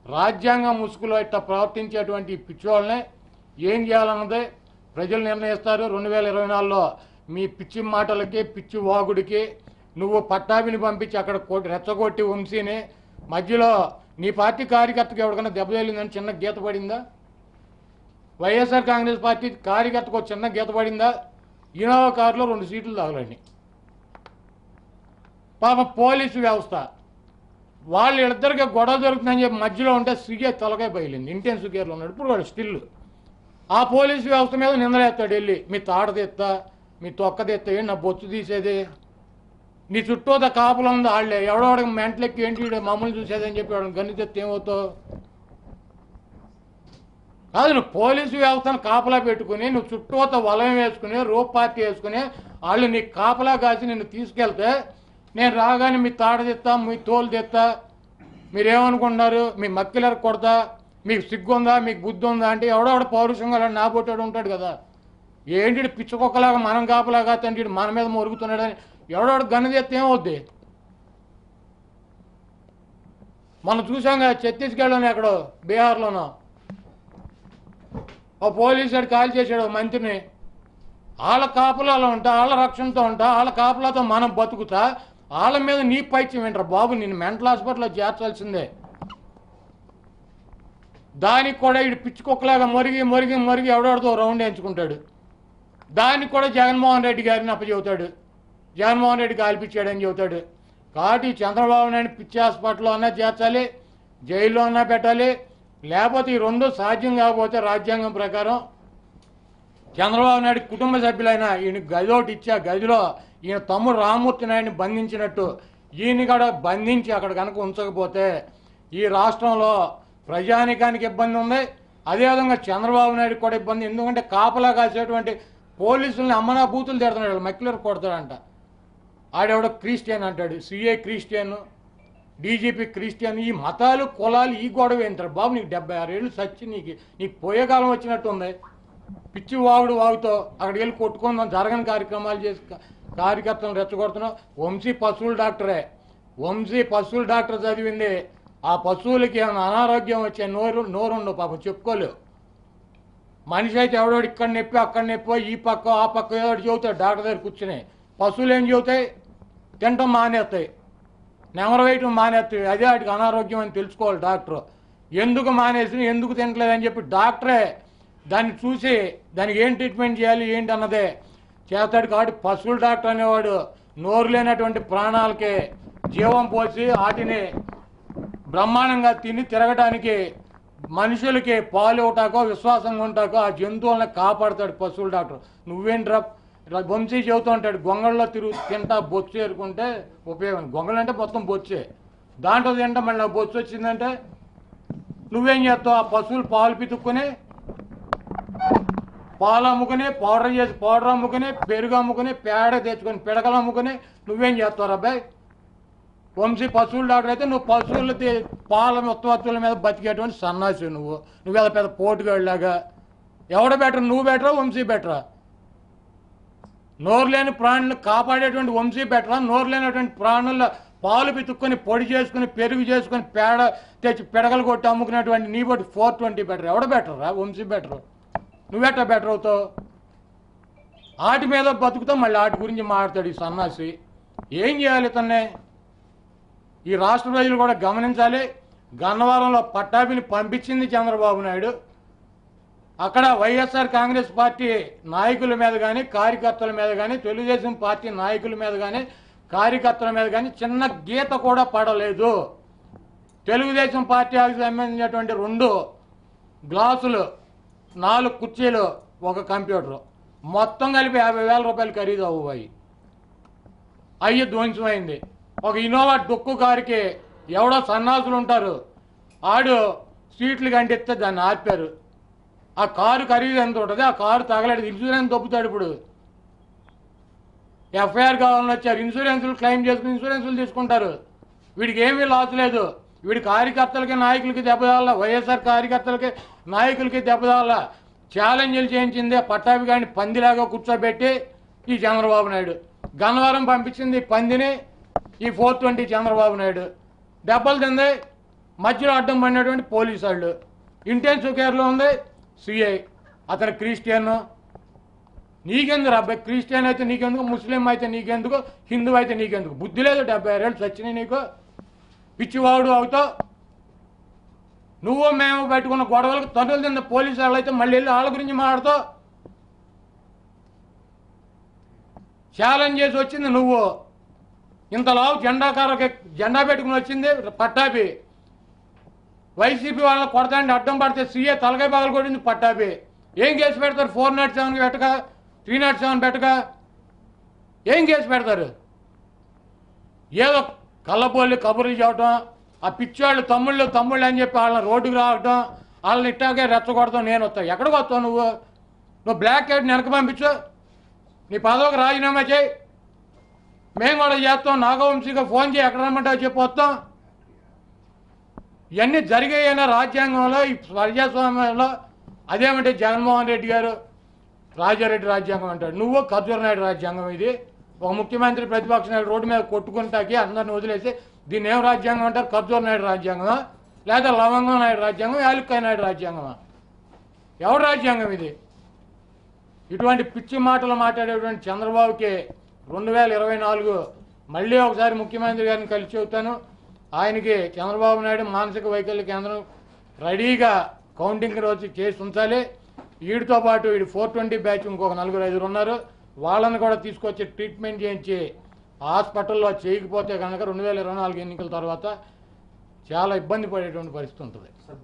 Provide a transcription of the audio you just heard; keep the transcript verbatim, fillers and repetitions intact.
రాజ్యాంగం ముసుగులో ఇట్లా ప్రవర్తించేటువంటి పిచ్చోళ్ళనే ఏం చేయాలన్నదే ప్రజలు నిర్ణయిస్తారు. రెండు వేల ఇరవై నాలుగులో మీ పిచ్చి మాటలకి పిచ్చి వాగుడికి నువ్వు పట్టాభిని పంపించి అక్కడ రెచ్చగొట్టి వంశీని మధ్యలో నీ పార్టీ కార్యకర్తకు ఎవరికైనా దెబ్బ తగిలిందని చిన్న గీత పడిందా? వైఎస్ఆర్ కాంగ్రెస్ పార్టీ కార్యకర్తకు చిన్న గీత పడిందా? ఇనోవా కారులో రెండు సీట్లు తగలండి. పాప పోలీసు వ్యవస్థ వాళ్ళు ఇద్దరికి గొడవ జరుగుతుందని చెప్పి మధ్యలో ఉంటే సుగే తొలకాయ బయలింది. ఇంటెన్ సుగేర్లో ఉన్నాడు ఇప్పుడు వాడు స్టిల్. ఆ పోలీసు వ్యవస్థ మీద నిందలేస్తాడు వెళ్ళి, మీ తాట తెస్తా మీ తొక్క తెస్తా ఏంటి నా బొచ్చు తీసేది, నీ చుట్టూత కాపులు ఉంది వాళ్ళే, ఎవడోడికి మెంటలెక్కి ఏంటి మమ్మల్ని చూసేదని చెప్పి వాడిని గన్ని తెస్తే ఏమవుతావు? కాదు, నువ్వు పోలీసు వ్యవస్థను కాపలా పెట్టుకుని నువ్వు చుట్టూత వలయం వేసుకుని రూప్ పార్టీ వేసుకుని వాళ్ళు నీ కాపలా కాసి నిన్ను తీసుకెళ్తే నేను రాగానే మీ తాట తెస్తా మీ తోలు తెస్తా, మీరేమనుకుంటున్నారు, మీ మక్కిలర్ కొడతా, మీకు సిగ్గు ఉందా మీకు బుద్ధి ఉందా అంటే ఎవడోడ పౌరుషంగా నా పొట్టాడు ఉంటాడు కదా. ఏంటి పిచ్చకొక్కలాగా మనం కాపలాగా తండ్రి మన మీద మొరుగుతున్నాడని ఎవడోడు గన్ను తెస్తే ఏమవుద్ది? మనం చూసాం కదా ఛత్తీస్గఢ్లోనే ఎక్కడో బీహార్లోనో ఓ పోలీసు వాడు కాల్ చేశాడు మంత్రిని. వాళ్ళ కాపులాలో ఉంటా వాళ్ళ రక్షణతో ఉంటా వాళ్ళ కాపులాతో మనం బతుకుతా వాళ్ళ మీద నీ పైత్యం ఏంట్రా బాబు, నేను మెంటల్ హాస్పిటల్లో చేర్చాల్సిందే. దానికి కూడా ఇటు పిచ్చుకొక్కలాగా మొరిగి మొరిగి మొరిగి ఎవడోడితో రౌండ్ వేయించుకుంటాడు. దానికి కూడా జగన్మోహన్ రెడ్డి గారిని అప్పచెబుతాడు, జగన్మోహన్ రెడ్డి కాల్పించాడని చెబుతాడు. కాబట్టి చంద్రబాబు నాయుడు పిచ్చి హాస్పిటల్లో అన్నా చేర్చాలి, జైల్లో అన్నా పెట్టాలి. లేకపోతే ఈ రెండు సాధ్యం కాకపోతే రాజ్యాంగం ప్రకారం చంద్రబాబు నాయుడు కుటుంబ సభ్యులైన ఈయన గది ఒకటి ఇచ్చా గదిలో ఈయన తమ్ముడు రామమూర్తి నాయుడిని బంధించినట్టు ఈయన కూడా బంధించి అక్కడ కనుక ఉంచకపోతే ఈ రాష్ట్రంలో ప్రజానికానికి ఇబ్బంది ఉంది, అదేవిధంగా చంద్రబాబు నాయుడు కూడా ఇబ్బంది. ఎందుకంటే కాపలా కాసేటువంటి పోలీసుల్ని అమ్మనా బూతులు తిడుతున్నాడు, మక్కిలర్ కొడతాడంట. ఆడెవడో క్రిస్టియన్ అంటాడు, సిఏ క్రిస్టియన్, డీజీపీ క్రిస్టియన్. ఈ మతాలు కులాలు ఈ గొడవ ఏంటారు బాబు? నీకు డెబ్బై ఆరు ఏళ్ళు సచ్చి నీకు నీకు పోయే కాలం వచ్చినట్టు ఉంది. పిచ్చి వాగుడు వాగుతో అక్కడికి వెళ్ళి కొట్టుకుందాం జరగని కార్యక్రమాలు చేసి కార్యకర్తలను రెచ్చగొడుతున్నాం. వంశీ పశువుల డాక్టరే, వంశీ పశువుల డాక్టర్ చదివింది. ఆ పశువులకి ఏమైనా అనారోగ్యం వచ్చే నోరు నోరుండవు పాపం చెప్పుకోలేవు. మనిషి అయితే ఎవడోడు ఇక్కడ నొప్పి అక్కడ నొప్పి ఈ పక్క ఆ పక్క ఏదో చెబుతాడు డాక్టర్ దగ్గర కూర్చుని. పశువులు ఏం చెబుతాయి? తినటం మానేస్తాయి, నెమర వేయటం మానేస్తాయి. అదే వాటికి అనారోగ్యం అని తెలుసుకోవాలి డాక్టర్. ఎందుకు మానేసి ఎందుకు తినట్లేదని చెప్పి డాక్టరే దాన్ని చూసి దానికి ఏం ట్రీట్మెంట్ చేయాలి ఏంటి అన్నదే చేస్తాడు. కాబట్టి పశువుల డాక్టర్ అనేవాడు నోరు లేనటువంటి ప్రాణాలకి జీవం పోసి వాటిని బ్రహ్మాండంగా తిని తిరగడానికి మనుషులకి పాలు ఇవ్వటాకో విశ్వాసంగా ఉంటాకో ఆ జంతువులను కాపాడుతాడు పశువుల డాక్టర్. నువ్వేంట్రా ఇట్లా వంశీ చెబుతూ ఉంటాడు, గొంగళ్ళలో తిరుగు తింటా బొచ్చు ఏరుకుంటే ఉపయోగం. గొంగళ్ళు అంటే మొత్తం బొచ్చే, దాంట్లో తింటా మళ్ళీ బొచ్చు వచ్చిందంటే నువ్వేం చేస్తావు? ఆ పశువులు పాలు పితుక్కుని పాలు అమ్ముకుని పౌడర్ చేసి పౌడర్ అమ్ముకుని పెరుగు అమ్ముకుని పేడ తెచ్చుకొని పిడకలు అమ్ముకుని నువ్వేం చేస్తావు అబ్బాయి? వంశీ పశువుల డాక్టర్ అయితే నువ్వు పశువుల పాల ఉత్పత్తుల మీద బతికేటువంటి సన్నాసి నువ్వు. నువ్వు ఎలా పెద్ద పోటుగాళ్ళలాగా. ఎవడ బెటర్, నువ్వు బెటరా వంశీ బెటరా? నోరు లేని ప్రాణులను కాపాడేటువంటి వంశీ బెటరా? నోరు లేనటువంటి ప్రాణుల పాలు పితుక్కొని పొడి చేసుకుని పెరుగు చేసుకుని పేడ తెచ్చి పిడకలు కొట్టి అమ్ముకునేటువంటి నీ బట్టి ఫోర్ ట్వంటీ బెటర్. ఎవడ బెటరా? వంశీ బెటర్. నువ్వెట్టా బెటర్ అవుతావు? ఆటి మీద బతుకుతావు, మళ్ళీ ఆటి గురించి మాట్లాడతాడు ఈ సన్నాసి. ఏం చేయాలి ఇతన్నే? ఈ రాష్ట్ర ప్రజలు కూడా గమనించాలి. గన్నవరంలో పట్టాభిని పంపించింది చంద్రబాబు నాయుడు. అక్కడ వైఎస్ఆర్ కాంగ్రెస్ పార్టీ నాయకుల మీద కానీ కార్యకర్తల మీద కానీ తెలుగుదేశం పార్టీ నాయకుల మీద కానీ కార్యకర్తల మీద కానీ చిన్న గీత కూడా పడలేదు. తెలుగుదేశం పార్టీకి సంబంధించినటువంటి రెండు గ్లాసులు, నాలుగు కుర్చీలు, ఒక కంప్యూటర్ మొత్తం కలిపి యాభై వేల రూపాయలు ఖరీదు అవ్వాయి. అయ్యి ధ్వంసమైంది. ఒక ఇన్నోవా డొక్కు కారుకి ఎవడో సన్నాసులు ఉంటారు, ఆడు సీట్లు కంటిస్తే దాన్ని ఆర్పారు. ఆ కారు ఖరీదు ఎంత ఉంటుంది? ఆ కారు తగలడు, ఇన్సూరెన్స్ దొబ్బుతాడు. ఇప్పుడు ఎఫ్ఐఆర్ కావాలని వచ్చారు, ఇన్సూరెన్సులు క్లెయిమ్ చేసుకుని ఇన్సూరెన్సులు తీసుకుంటారు. వీడికి ఏమీ లాస్ లేదు. వీడి కార్యకర్తలకి నాయకులకి దెబ్బతాల, వైఎస్ఆర్ కార్యకర్తలకి నాయకులకి దెబ్బతాల. ఛాలెంజ్లు చేయించిందే పట్టాభి గారిని పందిలాగా కూర్చోబెట్టి ఈ చంద్రబాబు నాయుడు. గన్నవరం పంపించింది పందిని ఈ ఫోర్ ట్వంటీ చంద్రబాబు నాయుడు. దెబ్బలు తింది మధ్యలో అడ్డం పడినటువంటి పోలీసు వాళ్ళు. ఇంటెన్సివ్ కేర్లో ఉంది సిఐ, అతను క్రిస్టియన్. నీకెందుకు అబ్బాయి? క్రిస్టియన్ అయితే నీకెందుకు, ముస్లిం అయితే నీకెందుకు, హిందూ అయితే నీకెందుకు? బుద్ధి లేదు. డెబ్బై ఆరేళ్ళు చచ్చినాయి నీకు, పిచ్చివాడు అవుతావు. నువ్వు మేము పెట్టుకున్న గొడవలకు తనులు తిన్న పోలీసు వాళ్ళు అయితే మళ్ళీ వెళ్ళి వాళ్ళ గురించి మాట్లాడుతావు. ఛాలెంజ్ చేసి వచ్చింది నువ్వు. ఇంతలావు జెండాకార జెండా పెట్టుకుని వచ్చింది పట్టాభి. వైసీపీ వాళ్ళని కొడతాండి అడ్డం పడితే సీఏ తలకాయ పగలు కొట్టింది పట్టాభి. ఏం కేసు పెడతారు? ఫోర్ నాట్ సెవెన్కి పెట్టక, త్రీ నాట్ సెవెన్ పెట్టక ఏం కేసు పెడతారు? ఏదో కళ్ళబోళ్ళు కబుర్లు చెప్పడం, ఆ పిచ్చివాళ్ళు తమ్ముళ్ళు తమ్ముళ్ళు అని చెప్పి వాళ్ళని రోడ్డుకు రావటం, వాళ్ళని ఇట్టాగే రెచ్చగొడతాం. నేను వస్తాను. ఎక్కడికి వస్తావు నువ్వు? నువ్వు బ్లాక్ క్యాట్ని వెనక పంపించు, నీ పదవికి రాజీనామా చేయి, మేము కూడా చేస్తాం. నాగవంశీగా ఫోన్ చేయి, ఎక్కడ రమ్మంటావు చెప్పి వస్తాం. ఇవన్నీ జరిగాయన రాజ్యాంగంలో, ఈ ప్రజాస్వామ్యంలో. అదేమంటే జగన్మోహన్ రెడ్డి గారు రాజారెడ్డి రాజ్యాంగం అంటాడు. నువ్వు ఖర్జూర నాయుడు రాజ్యాంగం ఇది. ఒక ముఖ్యమంత్రి ప్రతిపక్ష నాయుడు రోడ్డు మీద కొట్టుకుంటాకి అందరిని వదిలేసి దీన్ని ఏం రాజ్యాంగం అంటారు? ఖర్జూర నాయుడు రాజ్యాంగమా, లేదా లవంగం నాయుడు రాజ్యాంగం, యాలుక్కాయ నాయుడు రాజ్యాంగమా? ఎవరు రాజ్యాంగం ఇది? ఇటువంటి పిచ్చి మాటలు మాట్లాడేటువంటి చంద్రబాబుకి రెండు వేల ఇరవై నాలుగు మళ్ళీ ఒకసారి ముఖ్యమంత్రి గారిని కలిసి చెబుతాను. ఆయనకి చంద్రబాబు నాయుడు మానసిక వైకల్య కేంద్రం రెడీగా కౌంటింగ్ రోజు చేసి ఉంచాలి. వీడితో పాటు వీడు ఫోర్ ట్వంటీ బ్యాచ్ ఇంకొక నలుగురు ఐదుగురు ఉన్నారు, వాళ్ళని కూడా తీసుకొచ్చి ట్రీట్మెంట్ చేయించి హాస్పిటల్లో చేయకపోతే కనుక రెండు వేల ఇరవై నాలుగు ఎన్నికల తర్వాత చాలా ఇబ్బంది పడేటువంటి పరిస్థితి ఉంటుంది.